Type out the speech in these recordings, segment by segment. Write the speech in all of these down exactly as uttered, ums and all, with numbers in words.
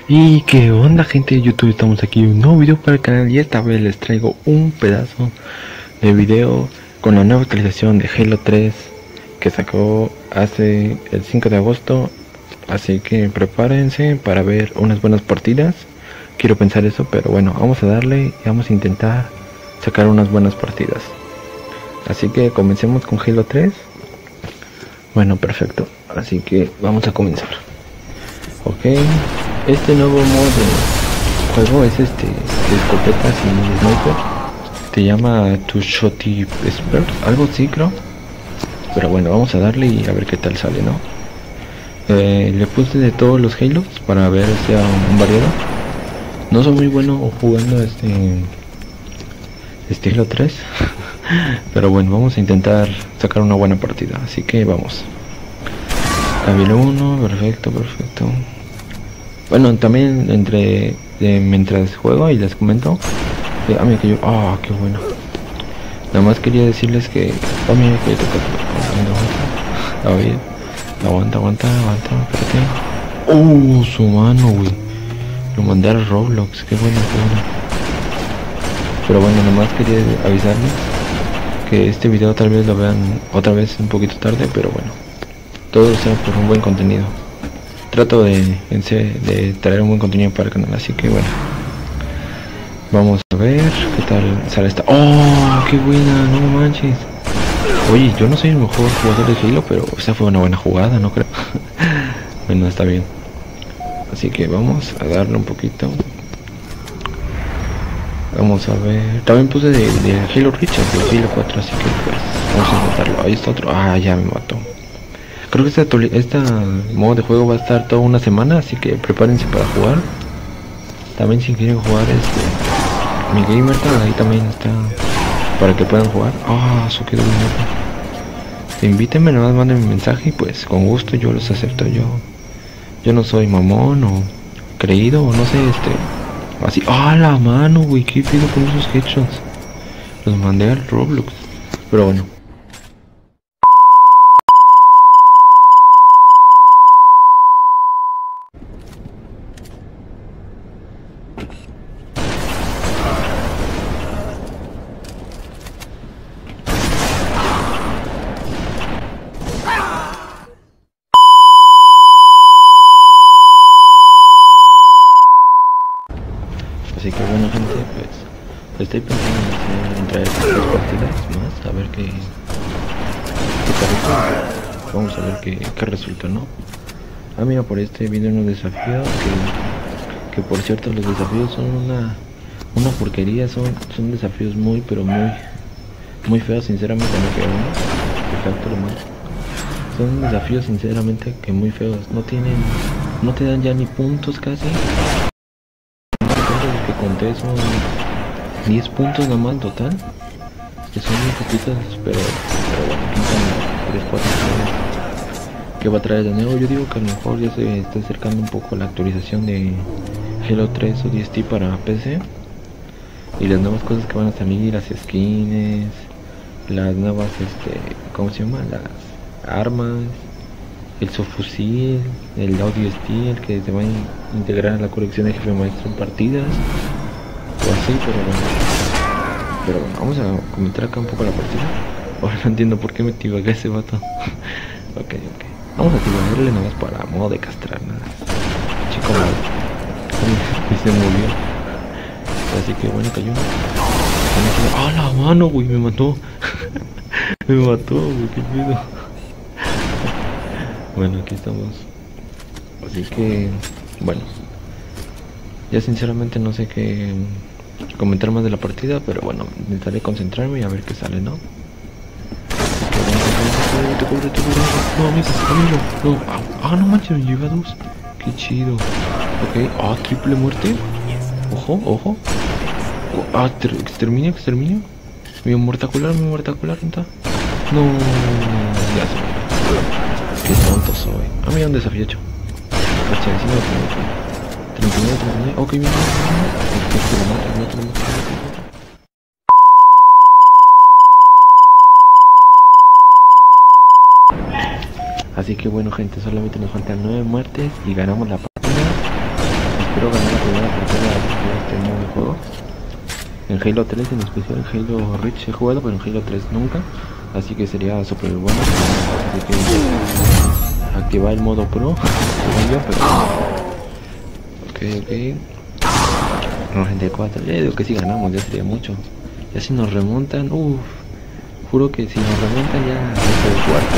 Y qué onda, gente de YouTube, estamos aquí en un nuevo video para el canal y esta vez les traigo un pedazo de video con la nueva actualización de Halo tres que sacó hace el cinco de agosto. Así que prepárense para ver unas buenas partidas. Quiero pensar eso, pero bueno, vamos a darle y vamos a intentar sacar unas buenas partidas. Así que comencemos con Halo tres. Bueno, perfecto, así que vamos a comenzar. Ok, este nuevo modo de juego es este de escopetas y sniper. Te llama Two Shotty Expert, algo así creo. Pero bueno, vamos a darle y a ver qué tal sale, ¿no? Eh, le puse de todos los Halos para ver si sea un, un variado. No soy muy bueno jugando este este Halo tres. Pero bueno, vamos a intentar sacar una buena partida, así que vamos. Cabil uno, perfecto, perfecto. Bueno, también entre de, mientras juego y les comento. Eh, a mí que yo, ah, oh, qué bueno. Nada más quería decirles que a mí que toca. A ver, aguanta, aguanta, aguanta, espérate. Uh, su mano, güey. Lo mandé a Roblox, qué bueno, qué bueno. Pero bueno, nada más quería avisarles que este video tal vez lo vean otra vez un poquito tarde, pero bueno, todo sea por un buen contenido. Trato de, de traer un buen contenido para el canal, así que bueno, vamos a ver qué tal sale esta. ¡Oh, qué buena! No manches. Oye, yo no soy el mejor jugador de Halo, pero esa fue una buena jugada, no creo. Bueno, está bien. Así que vamos a darle un poquito. Vamos a ver. También puse de, de Halo Reach, de Halo cuatro, así que pues vamos a intentarlo. Ahí está otro. Ah, ya me mató. Creo que esta, esta modo de juego va a estar toda una semana, así que prepárense para jugar. También si quieren jugar este mi gamer tag, ahí también está para que puedan jugar. Ah, eso quedó bien. Invítenme, nada más manden un mensaje y pues con gusto yo los acepto. Yo yo no soy mamón o creído o no sé, este así. Ah, la mano, güey, qué pido con esos headshots. Los mandé al Roblox. Pero bueno. Así que bueno, gente, pues estoy pensando en hacer, entrar tres partidas más, a ver qué, qué parece. Vamos a ver qué, qué resulta, ¿no? Ah, mira, por este viene unos desafíos que, que por cierto los desafíos son una, una porquería, son, son desafíos muy, pero muy, muy feos, sinceramente, no que uno, exacto, lo malo. Son desafíos sinceramente que muy feos, no tienen, no te dan ya ni puntos casi. Que conté son diez puntos nada más total, que son muy poquitos, pero, pero bueno, tres, cuatro, que va a traer de nuevo. Yo digo que a lo mejor ya se está acercando un poco la actualización de Halo tres o D S T para P C y las nuevas cosas que van a salir, las skins, las nuevas, este, ¿cómo se llama? Las armas, el subfusil, el audio steel que se va a integrar a la colección de jefe maestro en partidas o así, pero bueno. Pero bueno, vamos a comentar acá un poco la partida. Ahora no entiendo por qué me tibagué ese vato. Ok, ok. Vamos a tibagarle nada más para modo de castrar, nada. Chico malo. Y se movió. Así que bueno, cayó. ¡Ah, la mano, güey! Me mató. Me mató, güey, qué pedo. Bueno, aquí estamos. Así que, bueno, ya sinceramente no sé qué comentar más de la partida, pero bueno, intentaré concentrarme y a ver qué sale, ¿no? No, amigos, amigo, no, ah, no manches, me lleva dos. Qué chido. Ok, ah, triple muerte. Ojo, ojo. Ah, exterminio, exterminio. Mi mortacular, mi mortacular, ¿no? No, ya se me... Qué tonto soy. Ah, mira un desafío hecho. treinta y nueve, treinta y nueve. Ok, mira. Así que bueno, gente, solamente nos faltan nueve muertes y ganamos la partida. espero ganar la primera partida de este modo de juego. En Halo tres en especial, en Halo Reach he jugado, pero en Halo tres nunca. Así que sería súper bueno. Así que activar el modo pro. Yo, pero... Ok, ok. noventa y cuatro. Ya digo que si ganamos, ya sería mucho. Ya si nos remontan, uff. Juro que si nos remontan ya es el cuarto.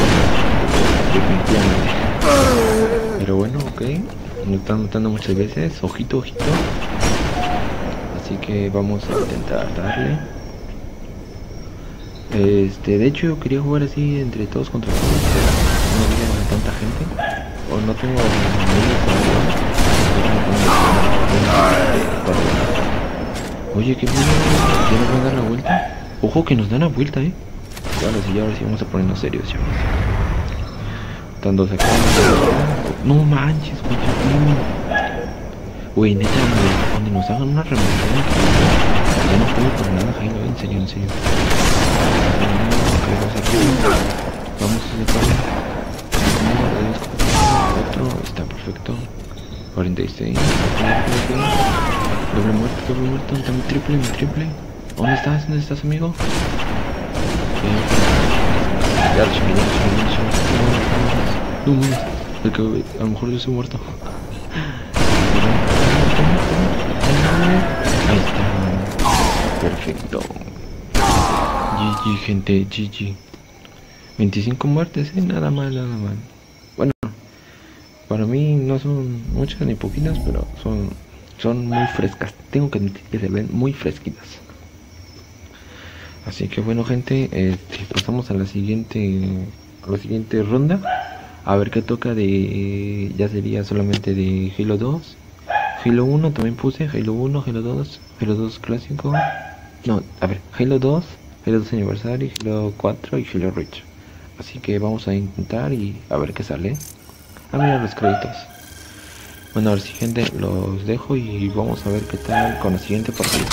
Definitivamente. Pero bueno, ok. Nos están matando muchas veces. Ojito, ojito. Así que vamos a intentar darle. Este, de hecho yo quería jugar así entre todos contra todos, pero no había tanta gente. O no tengo amigos. Oye, qué bueno. ¿Ya nos van a dar la vuelta? Ojo que nos dan la vuelta, eh. Ahora sí, ahora sí vamos a ponernos serios, chavos. Están dos acá. No manches, güey. Güey, neta, donde nos hagan una remontada, ya no puedo por nada, Halo, en serio, en serio. Vamos a hacer otro, está perfecto. cuarenta y seis. Doble muerto, doble muerto, también triple, mi triple. ¿Dónde estás? ¿Dónde estás, amigo? Ya, no mames, el que a lo mejor yo soy muerto. Ahí está. Perfecto. G G, gente, G G. veinticinco muertes, eh, nada mal, nada mal. Bueno, para mí no son muchas ni poquitas, pero son, son muy frescas. Tengo que admitir que se ven muy fresquitas. Así que bueno, gente, eh, pasamos a la siguiente, a la siguiente ronda. A ver qué toca de, ya sería solamente de Halo dos. Halo uno también puse, Halo uno, Halo dos, Halo dos clásico. No, a ver, Halo dos, Halo dos Anniversary, Halo cuatro y Halo Reach. Así que vamos a intentar y a ver qué sale. Ah, mira los créditos. Bueno, ahora sí, gente, los dejo y vamos a ver qué tal con la siguiente partida.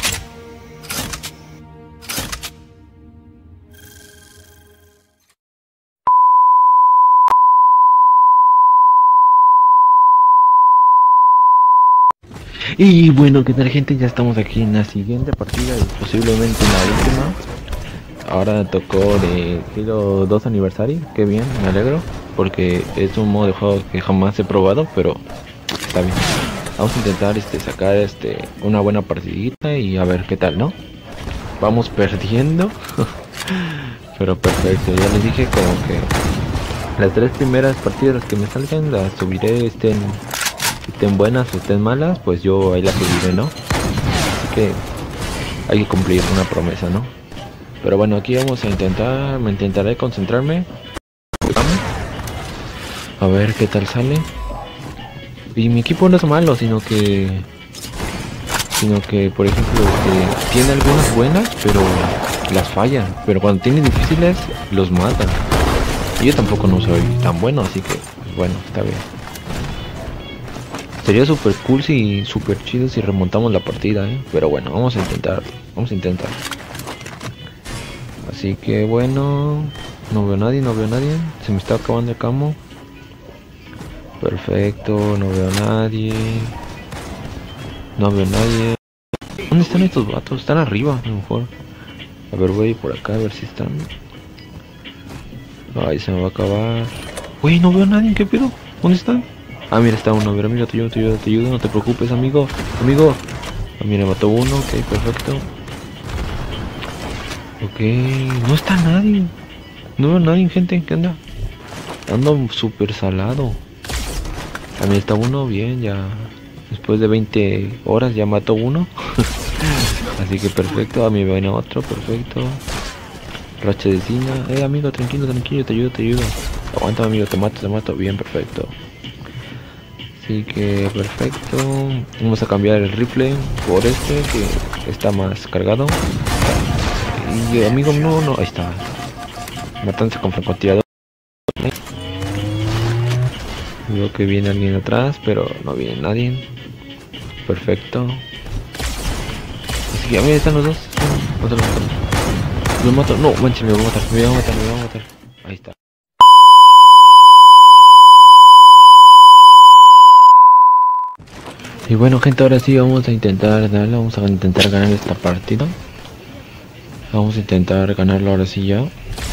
Y bueno, ¿qué tal, gente? Ya estamos aquí en la siguiente partida y posiblemente en la última. Ahora tocó de Halo dos Anniversary, qué bien, me alegro, porque es un modo de juego que jamás he probado, pero está bien. Vamos a intentar este sacar este una buena partidita y a ver qué tal, ¿no? Vamos perdiendo, pero perfecto. Ya les dije como que las tres primeras partidas que me salgan las subiré, estén estén buenas o estén malas, pues yo ahí las subiré, ¿no? Así que hay que cumplir una promesa, ¿no? Pero bueno, aquí vamos a intentar, me intentaré concentrarme. Vamos. A ver qué tal sale. Y mi equipo no es malo, sino que... Sino que, por ejemplo, este, tiene algunas buenas, pero las fallan. Pero cuando tiene difíciles, los matan. Y yo tampoco no soy tan bueno, así que, bueno, está bien. Sería super cool si, super chido si remontamos la partida, ¿eh? Pero bueno, vamos a intentar, vamos a intentar. Así que bueno, no veo a nadie, no veo a nadie. Se me está acabando el camo. Perfecto, no veo a nadie. No veo a nadie. ¿Dónde están estos vatos? Están arriba, a lo mejor. A ver, voy por acá a ver si están. Ay, se me va a acabar. Uy, no veo a nadie, ¿qué pedo? ¿Dónde están? Ah, mira, está uno. Mira, mira, te ayudo, te ayudo, te ayudo. No te preocupes, amigo. Amigo. Ah, mira, mató uno. Ok, perfecto. Ok, no está nadie. No veo a nadie, gente. ¿Qué anda? Ando súper salado. A mí está uno, bien, ya. Después de veinte horas ya mató uno. Así que perfecto. A mí me viene otro, perfecto. Racha de cina. Eh, amigo, tranquilo, tranquilo, te ayudo, te ayudo. Aguanta, amigo, te mato, te mato. Bien, perfecto. Así que perfecto. Vamos a cambiar el rifle por este que está más cargado. Y amigo, no, no, ahí está. Matanza con francotirador. Veo que viene alguien atrás, pero no viene nadie. Perfecto. Así que a mí están los dos. Otro, otro. Lo mato. No, manches, me voy a matar, me voy a matar, me voy a matar. Ahí está. Y bueno gente, ahora sí vamos a intentar darle, vamos a intentar ganar esta partida. Vamos a intentar ganarlo ahora sí ya.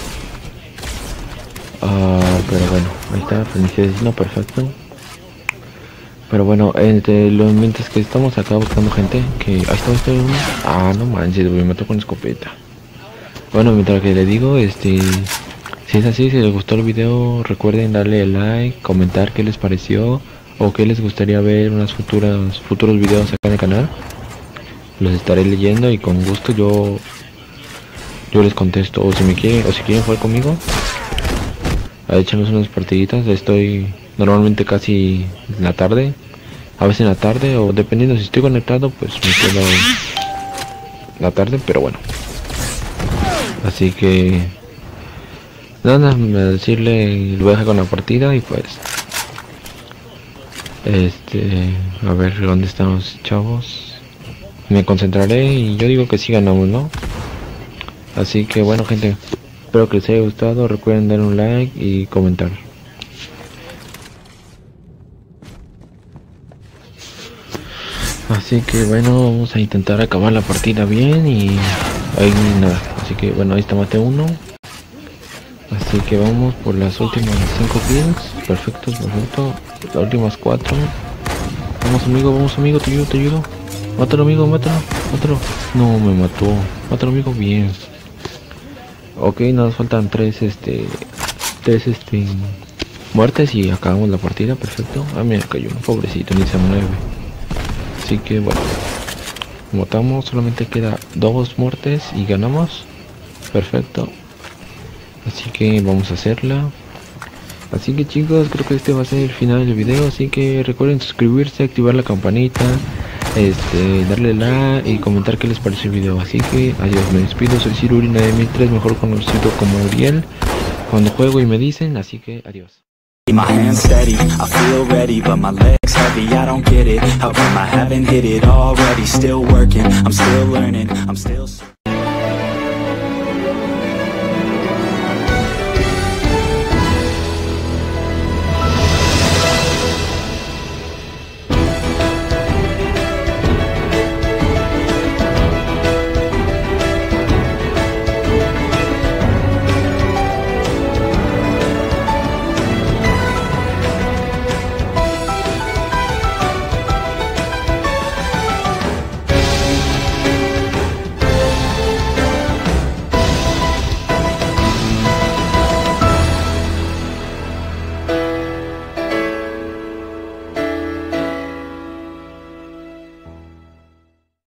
Uh, pero bueno, ahí está, no, perfecto. Pero bueno, entre los mientras que estamos acá buscando gente, que ahí está este uno. Ah, no manches, me mató con escopeta. Bueno, mientras que le digo, este, si es así, si les gustó el video, recuerden darle like, comentar qué les pareció o qué les gustaría ver unas futuras futuros videos acá en el canal. Los estaré leyendo y con gusto yo yo les contesto, o si me quieren o si quieren jugar conmigo, a echarnos unas partiditas. Estoy normalmente casi en la tarde, a veces en la tarde, o dependiendo si estoy conectado pues me quedo la tarde, pero bueno. Así que nada, decirle, lo voy a dejar con la partida y pues este, a ver dónde están los chavos. Me concentraré y yo digo que sí ganamos, ¿no? Así que bueno gente, espero que les haya gustado, recuerden dar un like y comentar. Así que bueno, vamos a intentar acabar la partida bien y ahí nada. Así que bueno, ahí está, mate uno. Así que vamos por las últimas cinco kills. Perfecto, perfecto. Las últimas cuatro. Vamos amigo, vamos amigo, te ayudo, te ayudo. Mátalo amigo, mátalo, mátalo. No, me mató. Mátalo amigo, bien. Ok, nos faltan tres, este, tres, este, muertes y acabamos la partida, perfecto. Ah, mira, cayó un pobrecito, ni se mueve. Así que bueno, matamos, solamente queda dos muertes y ganamos. Perfecto. Así que vamos a hacerla. Así que chicos, creo que este va a ser el final del video. Así que recuerden suscribirse, activar la campanita, este, darle like y comentar qué les pareció el video. Así que adiós, me despido, soy Cirurina de mil tres, mejor conocido como Uriel cuando juego y me dicen, así que adiós. My hands steady, I feel ready, but my legs heavy, I don't get it. How come I haven't hit it already? Still working, I'm still learning, I'm still